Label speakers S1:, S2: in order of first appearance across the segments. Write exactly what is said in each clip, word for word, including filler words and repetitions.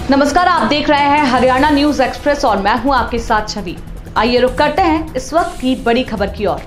S1: नमस्कार, आप देख रहे हैं हरियाणा न्यूज एक्सप्रेस और मैं हूं आपके साथ छवि। आइए रुक करते हैं इस वक्त की बड़ी खबर की ओर।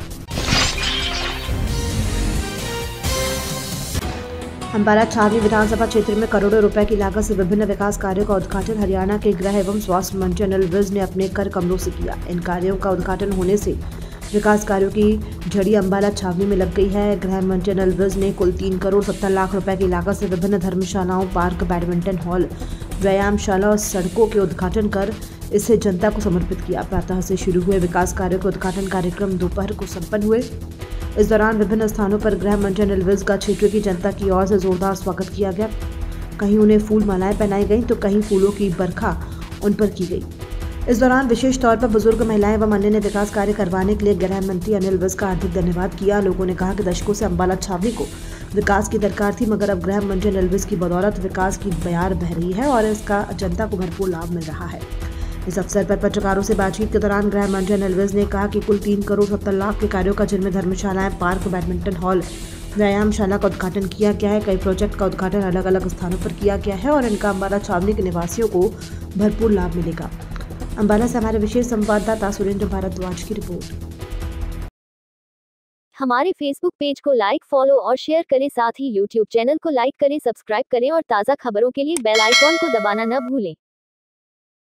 S2: अंबाला छावनी विधानसभा क्षेत्र में करोड़ों रुपए की लागत से विभिन्न विकास कार्यों का उद्घाटन हरियाणा के गृह एवं स्वास्थ्य मंत्री अनिल विज ने अपने कर कमरों से किया। इन कार्यों का उद्घाटन होने से विकास कार्यों की झड़ी अंबाला छावनी में लग गई है। गृह मंत्री अनिल विज ने कुल तीन करोड़ सत्तर लाख रुपए की लागत से विभिन्न धर्मशालाओं, पार्क, बैडमिंटन हॉल, व्यायामशाला और सड़कों के उद्घाटन कर इसे जनता को समर्पित किया। प्रातः से शुरू हुए विकास कार्यों के उद्घाटन कार्यक्रम दोपहर को संपन्न हुए। इस दौरान विभिन्न स्थानों पर गृह मंत्री अनिल विज का क्षेत्र की जनता की ओर से जोरदार स्वागत किया गया। कहीं उन्हें फूल मालाएं पहनाई गईं तो कहीं फूलों की बरखा उन पर की गई। इस दौरान विशेष तौर पर बुजुर्ग, महिलाएं एवं अन्य ने विकास कार्य करवाने के लिए गृह मंत्री अनिल विज का हार्दिक धन्यवाद किया। लोगों ने कहा कि दशकों से अंबाला छावनी को विकास की दरकार थी, मगर अब गृह मंत्री अनिल विज की बदौलत विकास की बयार बह रही है और इसका जनता को भरपूर लाभ मिल रहा है। इस अवसर पर पत्रकारों से बातचीत के दौरान गृह मंत्री अनिल विज ने कहा कि कुल तीन करोड़ सत्तर लाख के कार्यों का, जिनमें धर्मशालाएं, पार्क, बैडमिंटन हॉल, व्यायामशाला का उद्घाटन किया गया है। कई प्रोजेक्ट का उद्घाटन अलग अलग स्थानों पर किया गया है और इनका अंबाला छावनी के निवासियों को भरपूर लाभ मिलेगा। अंबाला से हमारे विशेष संवाददाता सुरेंद्र भारद्वाज की रिपोर्ट।
S3: हमारे फेसबुक पेज को लाइक, फॉलो और शेयर करें। साथ ही यूट्यूब चैनल को लाइक करें, सब्सक्राइब करें और ताज़ा खबरों के लिए बेल आइकॉन को दबाना न भूलें।